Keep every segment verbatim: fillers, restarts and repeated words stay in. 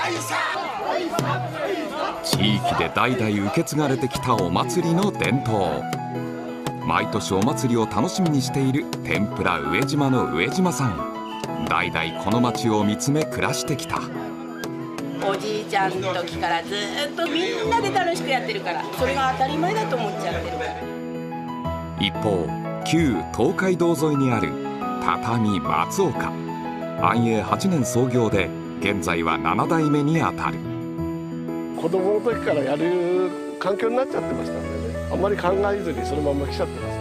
地域で代々受け継がれてきたお祭りの伝統。毎年お祭りを楽しみにしている天ぷら上島の上島さん。代々この町を見つめ暮らしてきた。 おじいちゃんの時からずっとみんなで楽しくやってるから、それが当たり前だと思っちゃってるから。 一方、旧東海道沿いにある畳松岡、安永はちねん創業で現在はななだいめにあたる。 子供の時からやる環境になっちゃってましたんでね、あんまり考えずにそのまま来ちゃってますね。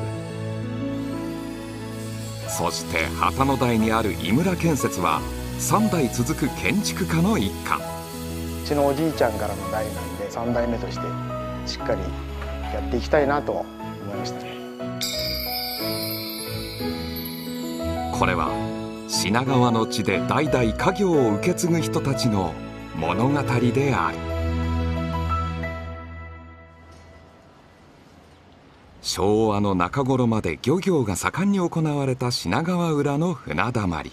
そして旗の台にある井村建設はさんだい続く建築家の一家。 うちのおじいちゃんからの代なんでさんだいめとしてしっかりやっていきたいなと思いましたね。 これは品川の地で代々家業を受け継ぐ人たちの物語である。昭和の中頃まで漁業が盛んに行われた品川浦の船だまり。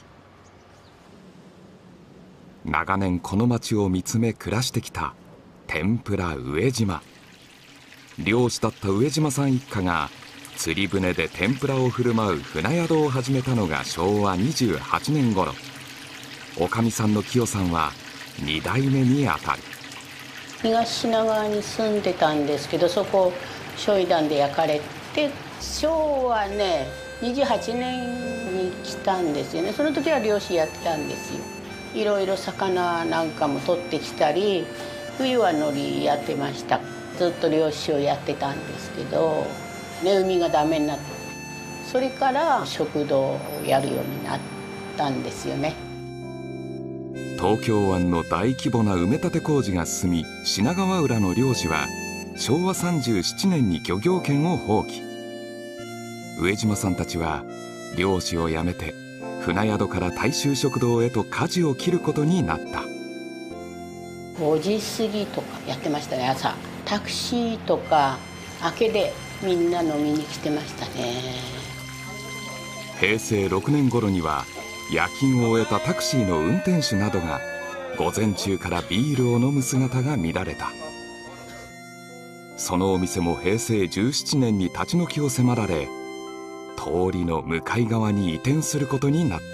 長年この町を見つめ暮らしてきた天ぷら上島。漁師だった上島さん一家が釣り船で天ぷらを振る舞う船宿を始めたのがしょうわにじゅうはちねん頃。おかみさんの清さんはにだいめにあたる。 東品川に住んでたんですけど、そこ焼夷弾で焼かれて、昭和ねにじゅうはちねんに来たんですよね。その時は漁師やってたんですよ。いろいろ魚なんかも取ってきたり、冬は海苔やってました。ずっと漁師をやってたんですけど、ね、海がダメになって、それから食堂をやるようになったんですよね。 東京湾の大規模な埋め立て工事が進み、品川浦の漁師はしょうわさんじゅうななねんに漁業権を放棄。上島さんたちは漁師を辞めて船宿から大衆食堂へと舵を切ることになった。 ごじ過ぎとかやってましたね。朝タクシーとか明けでみんな飲みに来てましたね。 へいせいろくねん頃には夜勤を終えたタクシーの運転手などが午前中からビールを飲む姿が見られた。そのお店もへいせいじゅうななねんに立ち退きを迫られ、通りの向かい側に移転することになった。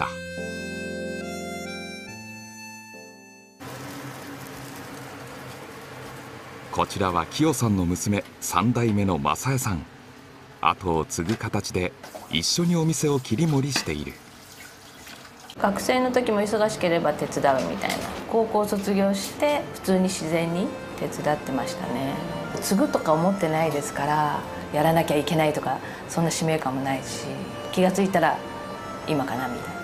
こちらは清さんの娘さんだいめの正恵さん。後を継ぐ形で一緒にお店を切り盛りしている。 学生の時も忙しければ手伝うみたいな。高校卒業して普通に自然に手伝ってましたね。継ぐとか思ってないですから、やらなきゃいけないとかそんな使命感もないし、気がついたら今かなみたいな。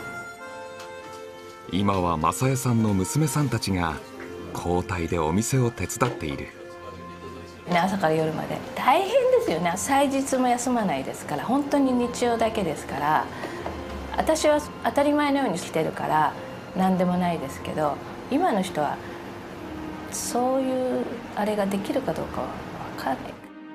今は正恵さんの娘さんたちが交代でお店を手伝っている。 朝から夜まで大変ですよね。祭日も休まないですから、本当に日曜だけですから。私は当たり前のように来てるから何でもないですけど、今の人はそういうあれができるかどうかは分からない。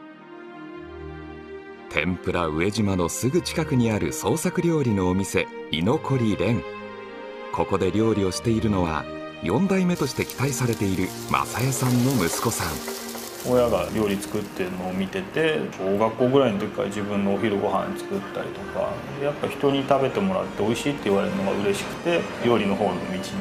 天ぷら上島のすぐ近くにある創作料理のお店居残り蓮。ここで料理をしているのはよんだいめとして期待されている正恵さんの息子さん。 親が料理作ってるのを見てて、小学校ぐらいの時から自分のお昼ご飯作ったりとか、やっぱ人に食べてもらって美味しいって言われるのが嬉しくて、料理の方の道にっていう。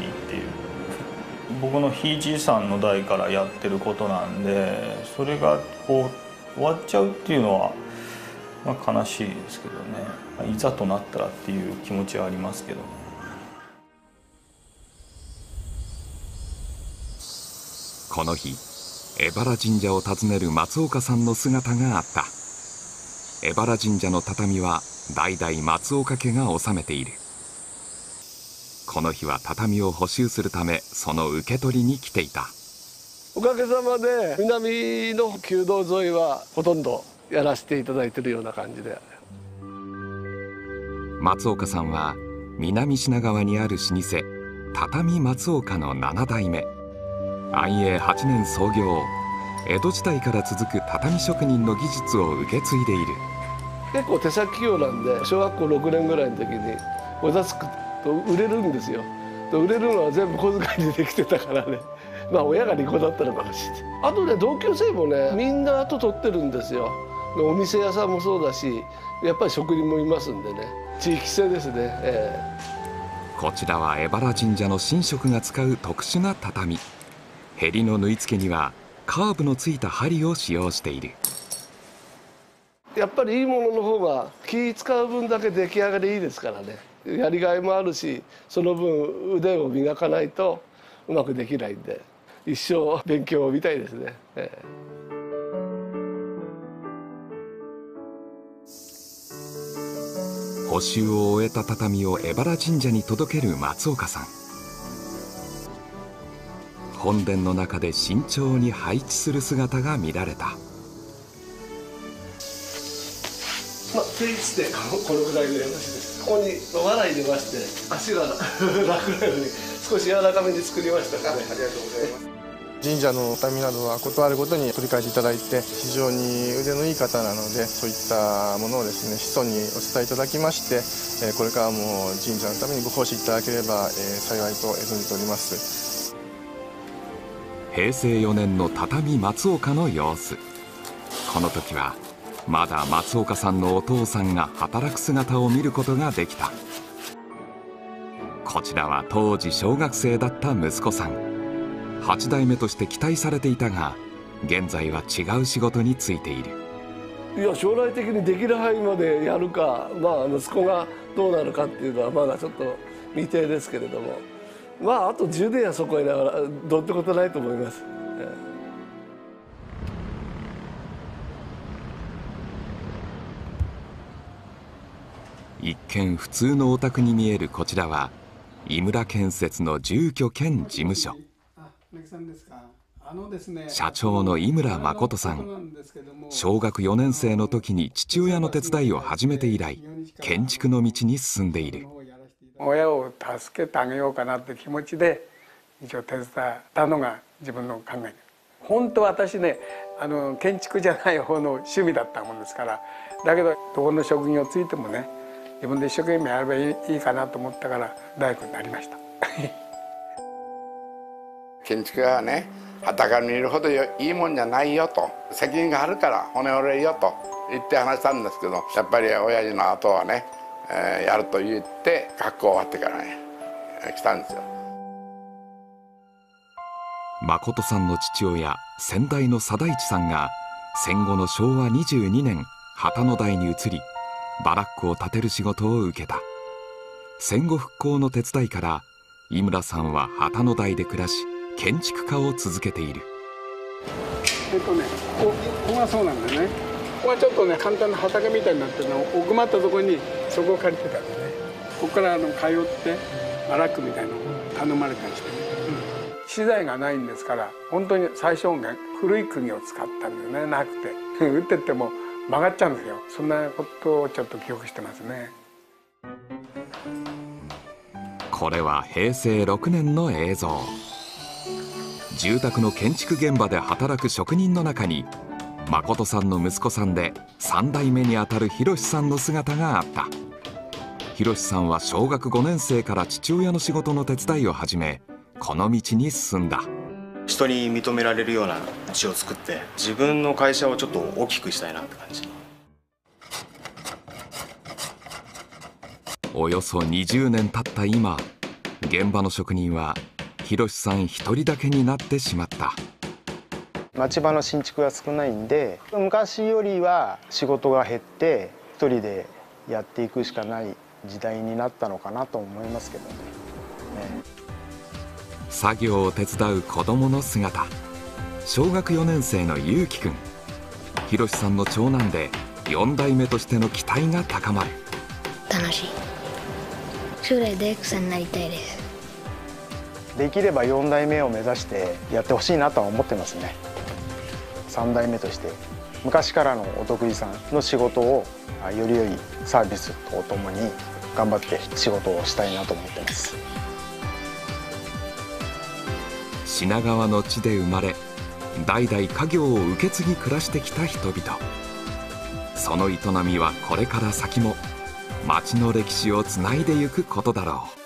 僕のひいじいさんの代からやってることなんで、それがこう終わっちゃうっていうのは、まあ、悲しいですけどね。いざとなったらっていう気持ちはありますけどね。 この日、江原神社を訪ねる松岡さんの姿があった。江原神社の畳は代々松岡家が治めている。この日は畳を補修するため、その受け取りに来ていた。 おかげさまで南の旧道沿いはほとんどやらせていただいてるような感じで。 松岡さんは南品川にある老舗畳松岡のななだいめ。安永はちねん創業。江戸時代から続く畳職人の技術を受け継いでいる。 結構手先器用なんで、小学校ろくねんぐらいの時にお座つくと売れるんですよ。 売れるのは全部小遣いにできてたからね。まあ親が利口だったのかもしれない。あとね、同級生もねみんな後取ってるんですよ。お店屋さんもそうだし、やっぱり職人もいますんでね、地域性ですね、えー、こちらは江原神社の神職が使う特殊な畳。へりの縫い付けにはカーブのついた針を使用している。 やっぱりいいものの方が気使う分だけ出来上がりいいですからね。やりがいもあるし、その分腕を磨かないとうまくできないんで、一生勉強みたいですね、えー、補修を終えた畳を江原神社に届ける松岡さん。本殿の中で慎重に配置する姿が見られた。 まあ、定位置でこのぐらいでよろしいです。ここに藁入れまして、足が楽なように少し柔らかめに作りましたので、ありがとうございます。 神社の畳などは事あるごとに取り替えていただいて、非常に腕のいい方なので、そういったものをですね子孫にお伝えいただきまして、これからも神社のためにご奉仕いただければ幸いと存じております。 へいせいよねんの畳松岡の様子。この時はまだ松岡さんのお父さんが働く姿を見ることができた。こちらは当時小学生だった息子さん。はち代目として期待されていたが、現在は違う仕事に就いている。 いや、将来的にできる範囲までやるか、まあ息子がどうなるかっていうのはまだちょっと未定ですけれども、まああとじゅうねんはそこへながらどうってことないと思います。 一見普通のお宅に見えるこちらは井村建設の住居兼事務所。社長の井村誠さん。小学よねん生の時に父親の手伝いを始めて以来、建築の道に進んでいる。 親を助けてあげようかなって気持ちで一応手伝ったのが自分の考え。本当は私ね、あの建築じゃない方の趣味だったもんですから、だけどどこの職業ついてもね、自分で一生懸命やればいい、いいかなと思ったから大工になりました。 建築はね、裸にいるほどいいもんじゃないよと、責任があるから骨折れるよと言って話したんですけど、やっぱり親父の後はね、えー、やると言って学校終わってからね来たんですよ。 誠さんの父親先代の貞一さんが戦後のしょうわにじゅうにねん旗の台に移り、バラックを建てる仕事を受けた。戦後復興の手伝いから井村さんは旗の台で暮らし、建築家を続けている。 えっとね、ここ、ここがそうなんだよね。ここはちょっとね、簡単な畑みたいになってるの、奥まったところにそこを借りてたんでね。ここからあの通ってバラックみたいなのを頼まれたりしてね、うん、資材がないんですから、本当に最小限古い釘を使ったんだよね。なくて打ってっても曲がっちゃうんですよ。そんなことをちょっと記憶してますね。 これはへいせいろくねんの映像。住宅の建築現場で働く職人の中に誠さんの息子さんでさん代目にあたる博さんの姿があった。博さんは小学ごねん生から父親の仕事の手伝いを始め、この道に進んだ。 人に認められるような家を作って、自分の会社をちょっと大きくしたいなって感じ。 およそにじゅうねん経った今、現場の職人は博さん一人だけになってしまった。 町場の新築が少ないんで、昔よりは仕事が減って一人でやっていくしかない時代になったのかなと思いますけどね。ね、 作業を手伝う子どもの姿。小学よねん生のゆうきくん。博さんの長男でよん代目としての期待が高まる。 楽しい。将来大工さんになりたいです。 できればよん代目を目指してやってほしいなとは思ってますね。さん代目として昔からのお得意さんの仕事をより良いサービスとともに頑張って仕事をしたいなと思ってます。 品川の地で生まれ、代々家業を受け継ぎ暮らしてきた人々。その営みはこれから先も町の歴史をつないでゆくことだろう。